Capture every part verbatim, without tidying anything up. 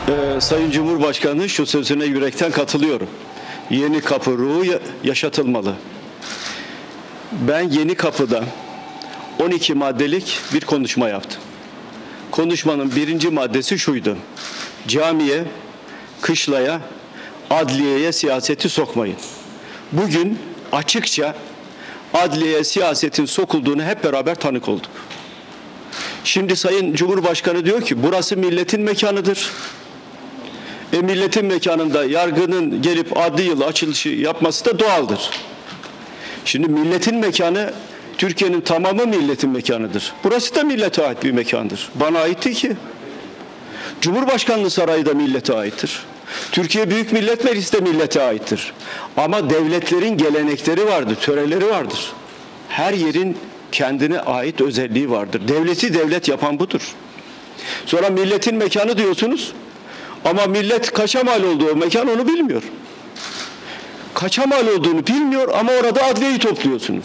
Ee, Sayın Cumhurbaşkanı şu sözüne yürekten katılıyorum. Yeni Kapı ruhu yaşatılmalı. Ben Yeni Kapı'da on iki maddelik bir konuşma yaptım. Konuşmanın birinci maddesi şuydu: camiye, kışlaya, adliyeye siyaseti sokmayın. Bugün açıkça adliyeye siyasetin sokulduğunu hep beraber tanık olduk. Şimdi Sayın Cumhurbaşkanı diyor ki burası milletin mekanıdır. E milletin mekanında yargının gelip adli yıl açılışı yapması da doğaldır. Şimdi milletin mekanı, Türkiye'nin tamamı milletin mekanıdır. Burası da millete ait bir mekandır. Bana ait değil ki. Cumhurbaşkanlığı Sarayı da millete aittir. Türkiye Büyük Millet Meclisi de millete aittir. Ama devletlerin gelenekleri vardır, töreleri vardır. Her yerin kendine ait özelliği vardır. Devleti devlet yapan budur. Sonra milletin mekanı diyorsunuz ama millet kaça mal olduğu mekan onu bilmiyor. Kaça mal olduğunu bilmiyor ama orada adliyeyi topluyorsunuz.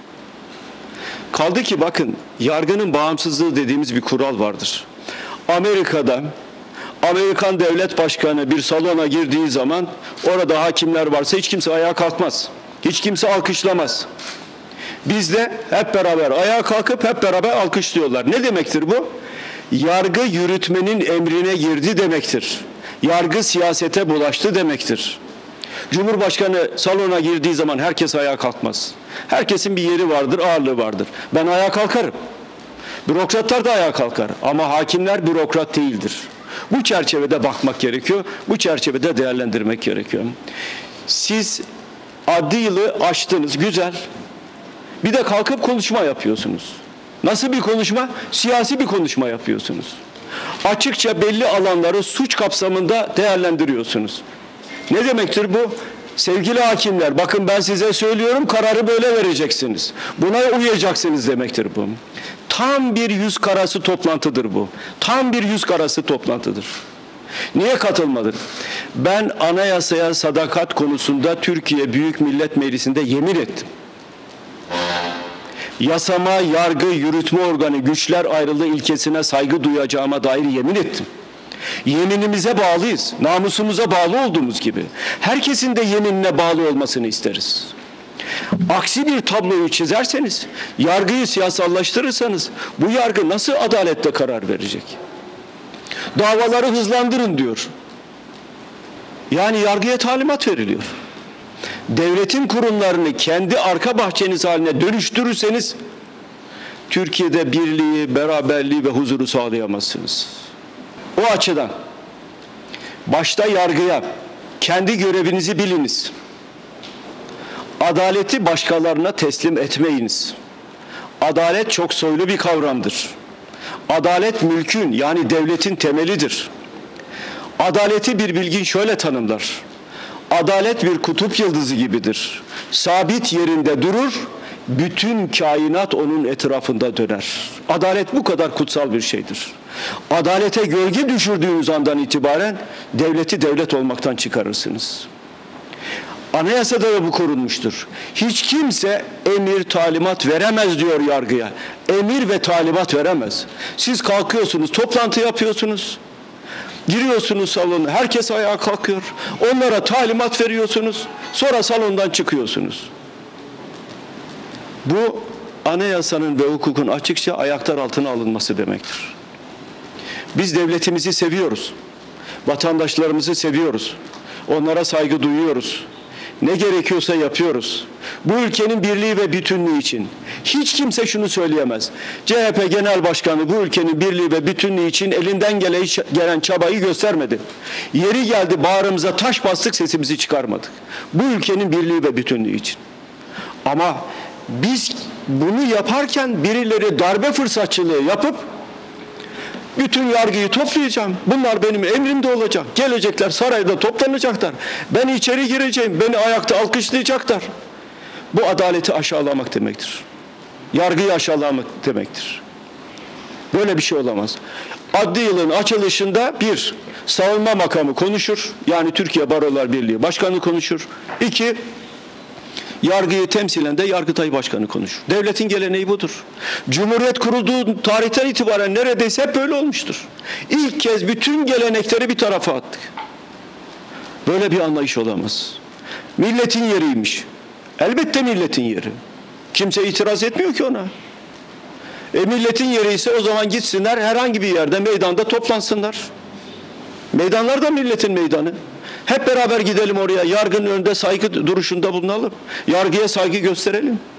Kaldı ki bakın, yargının bağımsızlığı dediğimiz bir kural vardır. Amerika'da Amerikan devlet başkanı bir salona girdiği zaman orada hakimler varsa hiç kimse ayağa kalkmaz. Hiç kimse alkışlamaz. Bizde hep beraber ayağa kalkıp hep beraber alkışlıyorlar. Ne demektir bu? Yargı yürütmenin emrine girdi demektir. Yargı siyasete bulaştı demektir. Cumhurbaşkanı salona girdiği zaman herkes ayağa kalkmaz. Herkesin bir yeri vardır, ağırlığı vardır. Ben ayağa kalkarım. Bürokratlar da ayağa kalkar. Ama hakimler bürokrat değildir. Bu çerçevede bakmak gerekiyor. Bu çerçevede değerlendirmek gerekiyor. Siz adli yılı açtınız, güzel. Bir de kalkıp konuşma yapıyorsunuz. Nasıl bir konuşma? Siyasi bir konuşma yapıyorsunuz. Açıkça belli alanları suç kapsamında değerlendiriyorsunuz. Ne demektir bu? Sevgili hakimler, bakın ben size söylüyorum, kararı böyle vereceksiniz. Buna uyacaksınız demektir bu. Tam bir yüz karası toplantıdır bu. Tam bir yüz karası toplantıdır. Niye katılmadım? Ben anayasaya sadakat konusunda Türkiye Büyük Millet Meclisi'nde yemin ettim. Yasama, yargı, yürütme organı, güçler ayrılığı ilkesine saygı duyacağıma dair yemin ettim. Yeminimize bağlıyız. Namusumuza bağlı olduğumuz gibi. Herkesin de yeminine bağlı olmasını isteriz. Aksi bir tabloyu çizerseniz, yargıyı siyasallaştırırsanız bu yargı nasıl adalette karar verecek? Davaları hızlandırın diyor. Yani yargıya talimat veriliyor. Devletin kurumlarını kendi arka bahçeniz haline dönüştürürseniz Türkiye'de birliği, beraberliği ve huzuru sağlayamazsınız. O açıdan başta yargıya kendi görevinizi biliniz. Adaleti başkalarına teslim etmeyiniz. Adalet çok soylu bir kavramdır. Adalet mülkün, yani devletin temelidir. Adaleti bir bilgin şöyle tanımlar: adalet bir kutup yıldızı gibidir. Sabit yerinde durur, bütün kainat onun etrafında döner. Adalet bu kadar kutsal bir şeydir. Adalete gölge düşürdüğünüz andan itibaren devleti devlet olmaktan çıkarırsınız. Anayasada da bu korunmuştur. Hiç kimse emir, talimat veremez diyor yargıya. Emir ve talimat veremez. Siz kalkıyorsunuz, toplantı yapıyorsunuz. Giriyorsunuz salona, herkes ayağa kalkıyor. Onlara talimat veriyorsunuz. Sonra salondan çıkıyorsunuz. Bu anayasanın ve hukukun açıkça ayaklar altına alınması demektir. Biz devletimizi seviyoruz. Vatandaşlarımızı seviyoruz. Onlara saygı duyuyoruz. Ne gerekiyorsa yapıyoruz. Bu ülkenin birliği ve bütünlüğü için. Hiç kimse şunu söyleyemez: C H P Genel Başkanı bu ülkenin birliği ve bütünlüğü için elinden gelen çabayı göstermedi. Yeri geldi bağrımıza taş bastık, sesimizi çıkarmadık. Bu ülkenin birliği ve bütünlüğü için. Ama biz bunu yaparken birileri darbe fırsatçılığı yapıp bütün yargıyı toplayacağım, bunlar benim emrimde olacak, gelecekler sarayda toplanacaklar, ben içeri gireceğim, beni ayakta alkışlayacaklar. Bu adaleti aşağılamak demektir. Yargıyı aşağılamak demektir. Böyle bir şey olamaz. Adli yılın açılışında bir, savunma makamı konuşur, yani Türkiye Barolar Birliği Başkanı konuşur. İki, Yargıyı temsilen de Yargıtay Başkanı konuşur. Devletin geleneği budur. Cumhuriyet kurulduğu tarihten itibaren neredeyse hep böyle olmuştur. İlk kez bütün gelenekleri bir tarafa attık. Böyle bir anlayış olamaz. Milletin yeriymiş. Elbette milletin yeri. Kimse itiraz etmiyor ki ona. E milletin yeri ise o zaman gitsinler herhangi bir yerde meydanda toplansınlar. Meydanlar da milletin meydanı. Hep beraber gidelim oraya. Yargının önünde saygı duruşunda bulunalım. Yargıya saygı gösterelim.